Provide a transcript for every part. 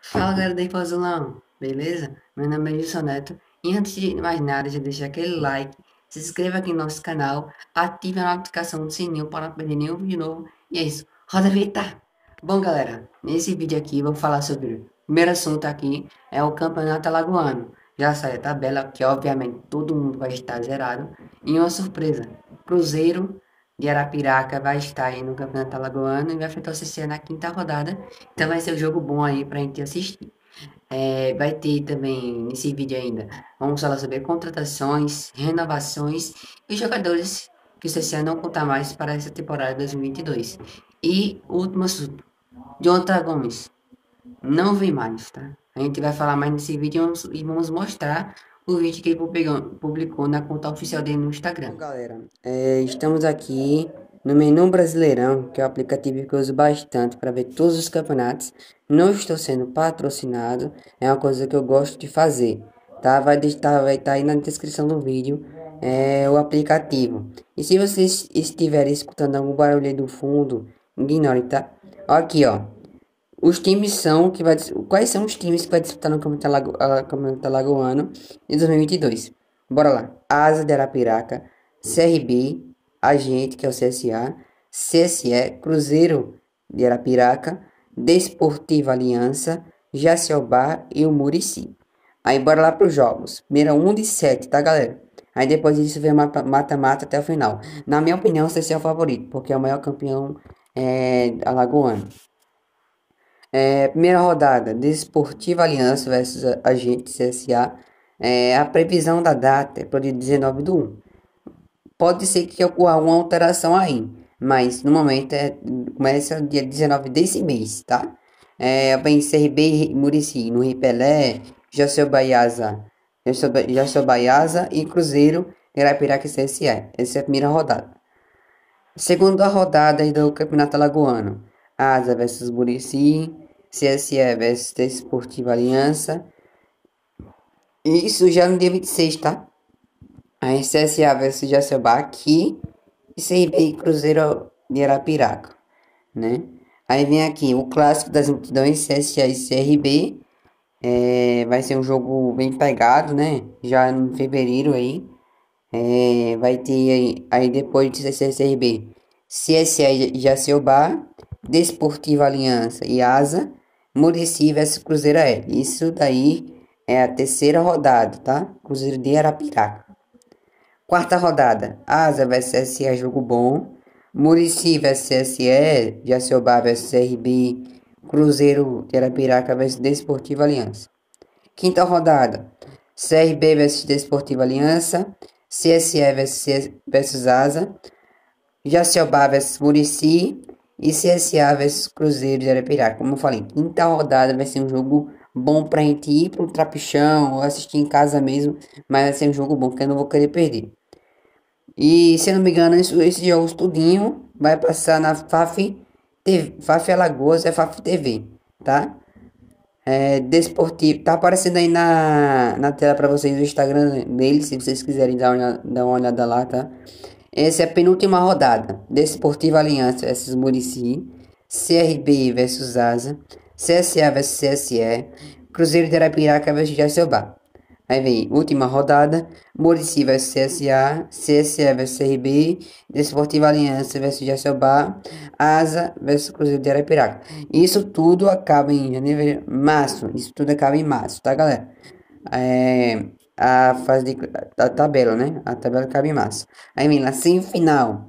Fala galera da Infozulão, beleza? Meu nome é Gilson Neto e antes de mais nada, já deixa aquele like, se inscreva aqui no nosso canal, ative a notificação do sininho para não perder nenhum vídeo novo e é isso, roda a vinheta! Bom galera, nesse vídeo aqui eu vou falar sobre o primeiro assunto aqui, é o Campeonato Alagoano. Já saiu a tabela que obviamente todo mundo vai estar zerado e uma surpresa, Cruzeiro de Arapiraca vai estar aí no Campeonato Alagoano e vai enfrentar o CCA na quinta rodada. Então vai ser um jogo bom aí pra gente assistir. Vai ter também nesse vídeo ainda. Vamos falar sobre contratações, renovações e jogadores que o CCA não conta mais para essa temporada 2022. E o último assunto. Jonathan Gomes não vem mais, tá? A gente vai falar mais nesse vídeo e vamos mostrar o vídeo que ele publicou na conta oficial dele no Instagram. Bom, galera, estamos aqui no menu Brasileirão, que é o aplicativo que eu uso bastante para ver todos os campeonatos. Não estou sendo patrocinado, é uma coisa que eu gosto de fazer, tá? Vai estar aí na descrição do vídeo, o aplicativo. E se vocês estiverem escutando algum barulho aí do fundo, ignore, tá? Aqui, ó. Os times são que vai, quais são os times que vai disputar no Campeonato Alagoano em 2022? Bora lá. Asa de Arapiraca, CRB, Agente, que é o CSA, CSE, Cruzeiro de Arapiraca, Desportiva Aliança, Jaciobá e o Murici. Aí bora lá para os jogos. Primeiro 1 de 7, tá, galera? Aí depois disso vem mata-mata até o final. Na minha opinião, o CSE é o favorito, porque é o maior campeão alagoano. Primeira rodada, Desportiva Aliança versus Agente CSA. A previsão da data é para o dia 19 do 1. Pode ser que ocorra uma alteração aí, mas no momento começa dia 19 desse mês, tá? Vem CRB Murici, no Ripelé, Jacobaiasa e Cruzeiro, Irapiraca e CSA. Essa é a primeira rodada. Segunda rodada aí do Campeonato Alagoano. Asa versus Murici, CSE versus Desportiva Aliança. Isso já no dia 26, tá? Aí CSA versus Jacobá aqui e CRB e Cruzeiro de Arapiraca, né? Aí vem aqui o clássico das multidões, CSA e CRB. Vai ser um jogo bem pegado, né? Já em fevereiro aí. Vai ter aí depois de CCRB, CSA Jacobá, Desportiva Aliança e Asa, Murici vs Cruzeiro L. Isso daí é a terceira rodada, tá? Cruzeiro de Arapiraca. Quarta rodada, Asa vs CSA, jogo bom. Murici vs CSE, Jacobá vs CRB, Cruzeiro de Arapiraca vs Desportiva Aliança. Quinta rodada, CRB vs Desportiva Aliança, CSE vs Asa, Jaciobá vs Murici e CSA vs Cruzeiro de Arapiraca. Como eu falei, quinta rodada vai ser um jogo bom pra gente ir pro trapichão ou assistir em casa mesmo, mas vai ser um jogo bom que eu não vou querer perder. E se eu não me engano, esse jogo tudinho vai passar na FAF TV, FAF Alagoas, é FAF TV, tá? Desportivo. Tá aparecendo aí na tela para vocês o Instagram dele, se vocês quiserem dar uma olhada lá, tá? Essa é a penúltima rodada. Desportiva Aliança versus Murici, CRB versus Asa, CSA versus CSE, Cruzeiro de Arapiraca versus Jacobá. Aí vem, última rodada, Murici vs CSA, CSE vs CRB, Desportiva Aliança vs Jacobá, Asa vs Cruzeiro de Arapiraca. Isso tudo acaba em janeiro, março. Isso tudo acaba em março, tá, galera? A fase da tabela, né? A tabela acaba em março. Aí vem na semifinal.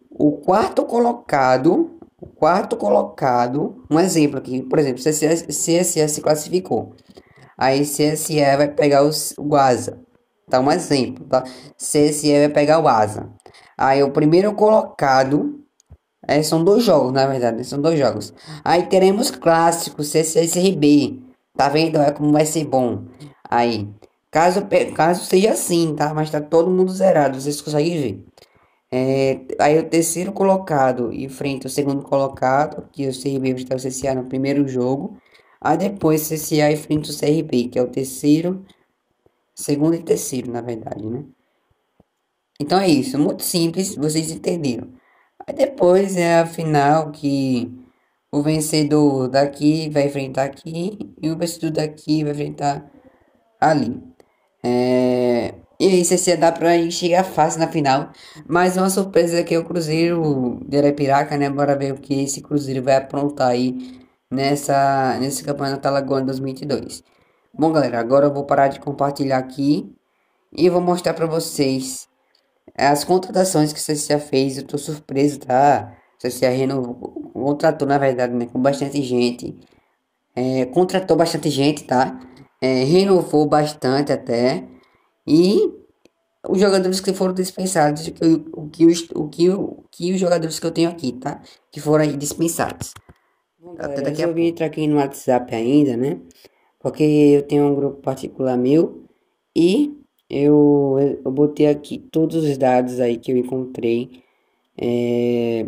O quarto colocado, um exemplo aqui, por exemplo, CSE se classificou. Aí CSE vai pegar o Asa. Tá um exemplo, tá? CSE vai pegar o Asa. Aí o primeiro colocado. São dois jogos, na verdade. São dois jogos. Aí teremos clássicos CSE e CRB. Tá vendo? É como vai ser bom. Aí. Caso seja assim, tá? Mas tá todo mundo zerado. Vocês conseguem ver. Aí o terceiro colocado enfrenta o segundo colocado, que o CRB está o CSA no primeiro jogo. Aí depois o CSA enfrenta o CRB, que é o terceiro, segundo e terceiro, na verdade, né? Então é isso, muito simples, vocês entenderam. Aí depois é a final que O vencedor daqui vai enfrentar aqui e o vencedor daqui vai enfrentar ali. E aí, se dá pra ir chegar fácil na final. Mas uma surpresa é que é o Cruzeiro de Arapiraca, né? Bora ver o que esse Cruzeiro vai aprontar aí nesse Campeonato Alagoano 2022. Bom, galera, agora eu vou parar de compartilhar aqui e vou mostrar pra vocês as contratações que o CSA fez. Eu tô surpreso, tá? O CSA renovou, contratou, na verdade, né? Com bastante gente. Contratou bastante gente, tá? Renovou bastante até. E os jogadores que foram dispensados, que os jogadores que eu tenho aqui, tá? Que foram aí dispensados. Bom, galera, até daqui a pouco. Eu entrar aqui no WhatsApp ainda, né? Porque eu tenho um grupo particular meu e eu botei aqui todos os dados aí que eu encontrei. É,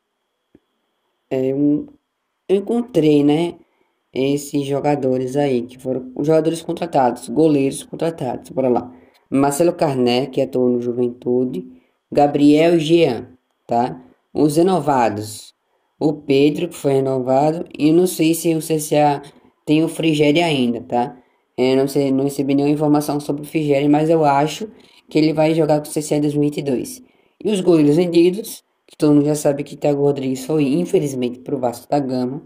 eu encontrei, né? Esses jogadores aí, que foram os jogadores contratados, goleiros contratados, bora lá. Marcelo Carné, que atuou no Juventude, Gabriel e Jean, tá? Os renovados, o Pedro, que foi renovado, e não sei se o CSA tem o Frigério ainda, tá? Não sei, não recebi nenhuma informação sobre o Frigério, mas eu acho que ele vai jogar com o CSA em 2022. E os goleiros vendidos, que todo mundo já sabe que Thiago Rodrigues foi, infelizmente, pro Vasco da Gama.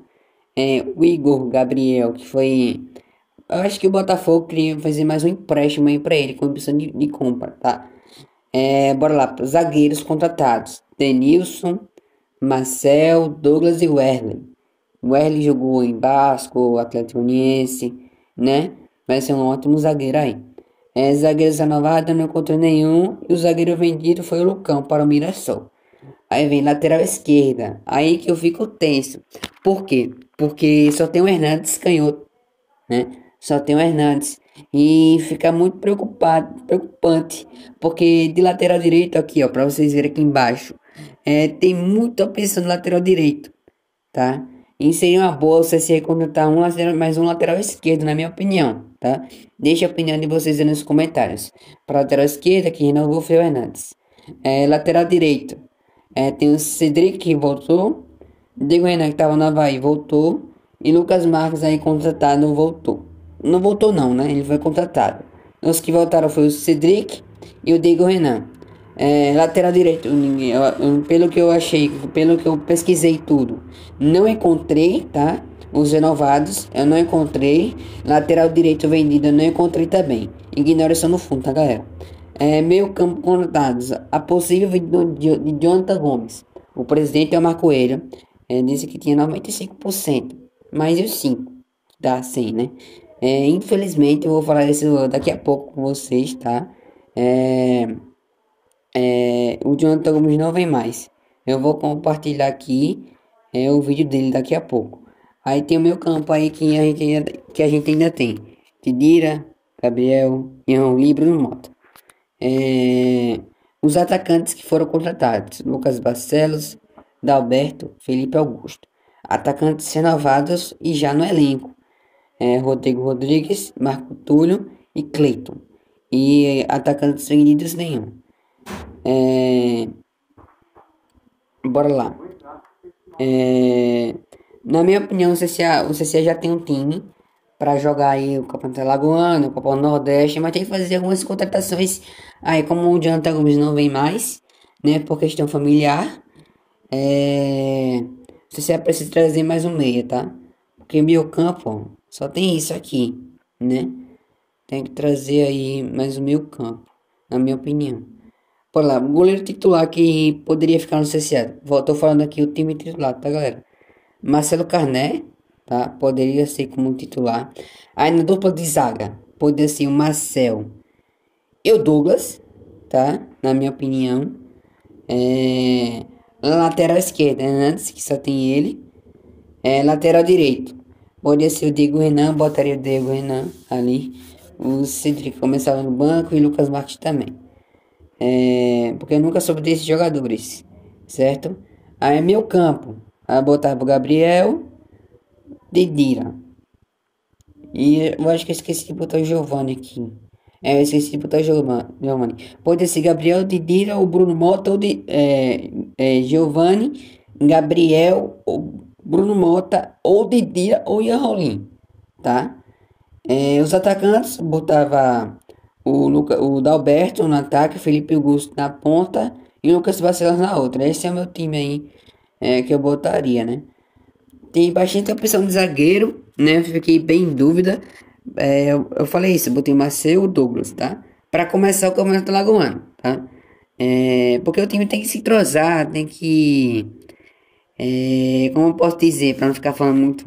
O Igor Gabriel, que foi. Eu acho que o Botafogo queria fazer mais um empréstimo aí pra ele, com opção de compra, tá? Bora lá, zagueiros contratados: Denilson, Marcel, Douglas e Werley. O Werley jogou em Basco, Atlético Uniense, né? Vai ser um ótimo zagueiro aí. Zagueiros renovados, não encontrei nenhum. E o zagueiro vendido foi o Lucão para o Mirassol. Aí vem lateral esquerda. Aí que eu fico tenso. Por quê? Porque só tem o Hernandes canhoto, né? Só tem o Hernandes. E fica muito preocupante. Porque de lateral direito aqui, ó, pra vocês verem aqui embaixo. Tem muita opção no lateral direito, tá? E seria uma boa você se contratar um lateral, mais um lateral esquerdo, na minha opinião, tá? Deixe a opinião de vocês aí nos comentários. Para lateral esquerda, que renovou foi o Hernandes. Lateral direito. Tem o Cedric que voltou. Diego Renan que estava no Havaí voltou. E Lucas Marques aí contratado voltou. Não voltou não, né? Ele foi contratado. Os que voltaram foi o Cedric e o Diego Renan. Lateral direito, pelo que eu achei, pelo que eu pesquisei tudo, não encontrei, tá? Os renovados, eu não encontrei. Lateral direito vendido, eu não encontrei também. Ignora isso no fundo, tá, galera? Meio campo contratados. A possível vinda de Jonathan Gomes. O presidente é o Marco Coelho. Disse que tinha 95%. Mais os 5%. Dá 100, né? Infelizmente, eu vou falar isso daqui a pouco com vocês, tá? O Jonathan Gomes não vem mais. Eu vou compartilhar aqui o vídeo dele daqui a pouco. Aí tem o meu campo aí que a gente ainda tem. Tidira, Gabriel, Ian Libro no Mota. Os atacantes que foram contratados: Lucas Barcelos, Dalberto, Felipe Augusto. Atacantes renovados e já no elenco: Rodrigo Rodrigues, Marco Túlio e Cleiton. E atacantes vendidos nenhum. Bora lá. Na minha opinião, o CCA já tem um time para jogar aí o Campeonato Alagoano, o Copa do Nordeste, mas tem que fazer algumas contratações aí, como o Jonathan Gomes não vem mais, né, por questão familiar. O CCA precisa trazer mais um meia, tá? Porque meu campo, ó, só tem isso aqui, né? Tem que trazer aí mais o meio campo, na minha opinião. Por lá, o goleiro titular que poderia ficar no CCA. Tô falando aqui o time titular, tá, galera? Marcelo Carné, tá? Poderia ser como titular. Aí na dupla de zaga, poderia ser o Marcel e o Douglas, tá? Na minha opinião. Na lateral esquerda, antes que só tem ele. Lateral direito, poderia ser o Diego Renan, botaria o Diego Renan ali. O Cedric começava no banco e Lucas Marques também. Porque eu nunca soube desses jogadores, certo? Aí meu campo, aí botava o Gabriel, Dedira. E eu acho que eu esqueci de botar o Giovanni aqui. Eu esqueci de botar o Giovanni. Pode ser Gabriel, Dedira, ou Bruno Mota, ou Giovanni, Gabriel, Bruno Mota, ou Didira ou Ian Rolim, tá? Os atacantes botava o Dalberto no ataque, Felipe Augusto na ponta e o Lucas Vasconcelos na outra. Esse é o meu time aí, que eu botaria, né? Tem bastante opção de zagueiro, né? Fiquei bem em dúvida. Eu falei isso, eu botei o Marcelo e o Douglas, tá? Pra começar o Campeonato Alagoano, tá? Porque o time tem que se entrosar, tem que. Como eu posso dizer, pra não ficar falando muito,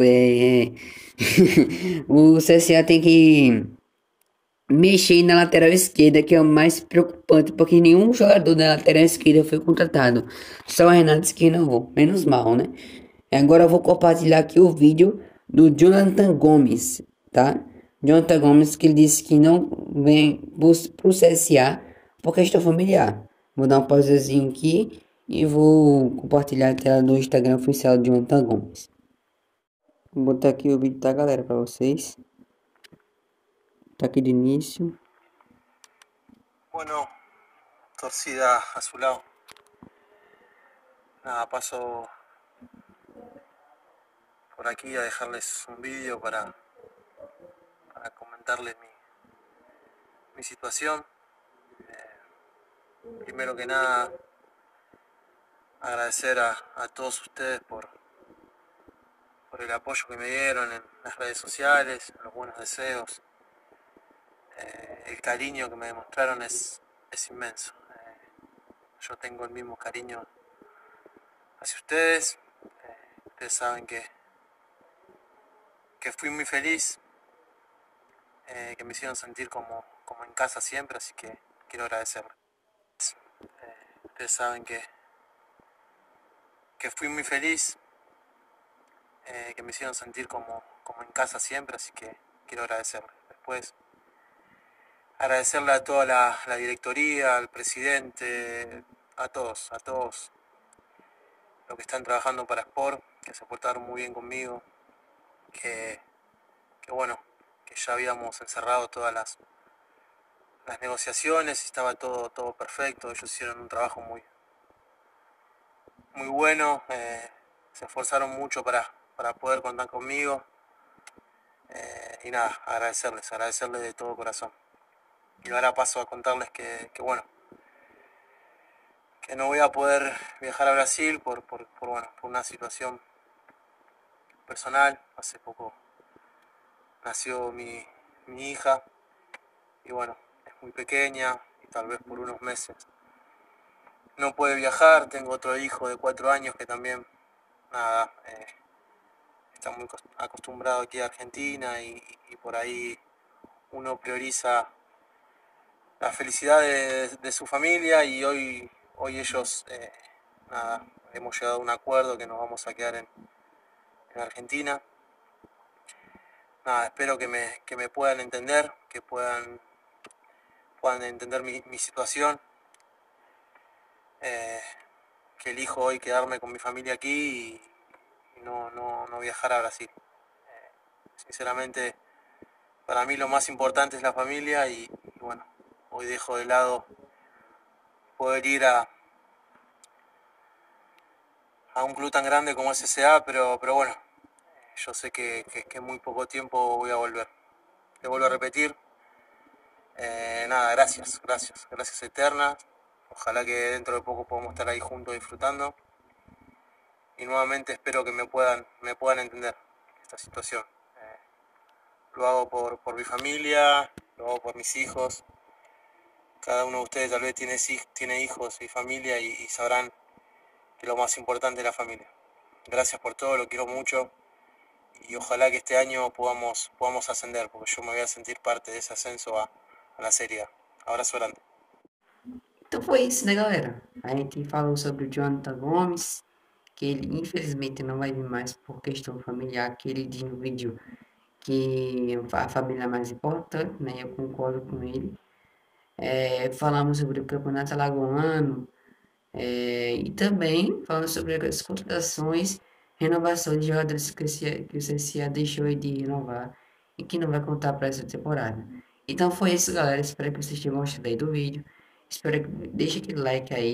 o CSA tem que mexer na lateral esquerda, que é o mais preocupante, porque nenhum jogador da lateral esquerda foi contratado. Só o Renato que renovou, menos mal, né? Agora eu vou compartilhar aqui o vídeo do Jonathan Gomes, tá? Jonathan Gomes que ele disse que não vem pro CSA por questão familiar. Vou dar um pausezinho aqui e vou compartilhar a tela do Instagram oficial de Jonathan Gomes. Vou botar aqui o vídeo, tá, galera, para vocês. Tá aqui de início. Bueno, torcida a su lado. Nada, paso por aquí a dejarles un vídeo para comentarles mi situación. Primero que nada, agradecer a todos ustedes por el apoyo que me dieron en las redes sociales, los buenos deseos. El cariño que me demostraron es inmenso. Yo tengo el mismo cariño hacia ustedes. Ustedes saben que fui muy feliz, que me hicieron sentir como en casa siempre, así que quiero agradecerles. Ustedes saben que fui muy feliz, que me hicieron sentir como en casa siempre, así que quiero agradecerles. Después, agradecerle a toda la directoría, al presidente, a todos los que están trabajando para Sport, que se portaron muy bien conmigo, que bueno, que ya habíamos encerrado todas las negociaciones y estaba todo perfecto. Ellos hicieron un trabajo muy bueno, se esforzaron mucho para poder contar conmigo, y nada, agradecerles de todo corazón. Y ahora paso a contarles que bueno, que no voy a poder viajar a Brasil por una situación personal. Hace poco nació mi hija y bueno, es muy pequeña y tal vez por unos meses no puede viajar. Tengo otro hijo de 4 años que también, nada, está muy acostumbrado aquí a Argentina y por ahí uno prioriza la felicidad de su familia y hoy ellos, nada, hemos llegado a un acuerdo que nos vamos a quedar en Argentina. Nada, espero que me puedan entender, que puedan entender mi situación, que elijo hoy quedarme con mi familia aquí y no viajar a Brasil. Sinceramente, para mí lo más importante es la familia y bueno, hoy dejo de lado poder ir a un club tan grande como es SSA, pero bueno, yo sé que en muy poco tiempo voy a volver. Te vuelvo a repetir, nada, gracias eternas. Ojalá que dentro de poco podamos estar ahí juntos disfrutando. Y nuevamente espero que me puedan entender esta situación. Lo hago por mi familia, lo hago por mis hijos. Cada uno de ustedes tal vez tiene hijos y familia y sabrán que lo más importante es la familia. Gracias por todo, lo quiero mucho y ojalá que este año podamos ascender, porque yo me voy a sentir parte de ese ascenso a la Serie A. Abrazo grande. Então foi isso, né, galera? A gente falou sobre o Jonathan Gomes, que ele infelizmente não vai vir mais por questão familiar, que ele diz no vídeo que a família é mais importante, né? Eu concordo com ele. Falamos sobre o Campeonato Alagoano, e também falamos sobre as contratações, renovação de jogadores que o CSA deixou de renovar e que não vai contar para essa temporada. Então foi isso, galera. Espero que vocês tenham gostado aí do vídeo. Espero que deixe aquele like aí,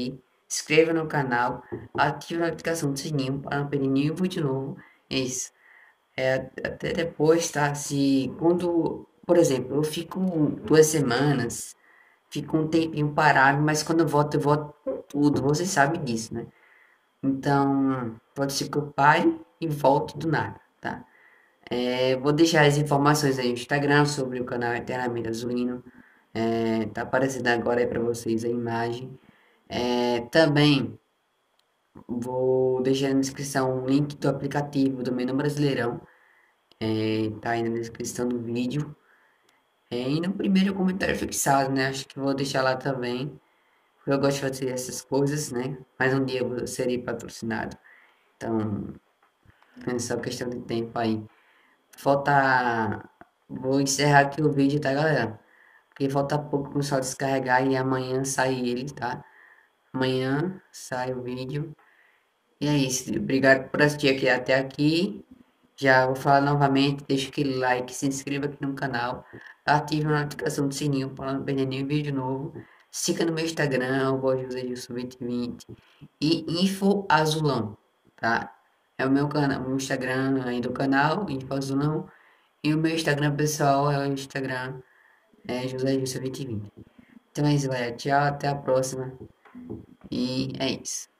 inscreva no canal, ative a notificação do sininho para não perder nenhum vídeo novo. É isso. Até depois, tá? Se quando, por exemplo, eu fico 2 semanas, fico um tempinho parado, mas quando eu volto com tudo. Você sabe disso, né? Então, pode ser que eu pare e volte do nada, tá? Vou deixar as informações aí no Instagram sobre o canal Eternamente Azulino. Tá aparecendo agora aí para vocês a imagem. Também vou deixar na descrição o link do aplicativo do Menu Brasileirão. Tá aí na descrição do vídeo. E no primeiro comentário fixado, né? Acho que vou deixar lá também. Porque eu gosto de fazer essas coisas, né? Mas um dia eu serei patrocinado. Então, é só questão de tempo aí. Falta. Vou encerrar aqui o vídeo, tá, galera? Porque falta pouco pro só descarregar e amanhã sai ele, tá? Amanhã sai o vídeo. E é isso. Obrigado por assistir aqui até aqui. Já vou falar novamente, deixa aquele like, se inscreva aqui no canal, ative a notificação do sininho para não perder nenhum vídeo novo. Siga no meu Instagram, o José Gilson 2020 e Info Azulão, tá? É o meu canal, o Instagram aí do canal, Info Azulão, e o meu Instagram pessoal é o Instagram José Gilson 2020. Então é isso, galera. Tchau, até a próxima. E é isso.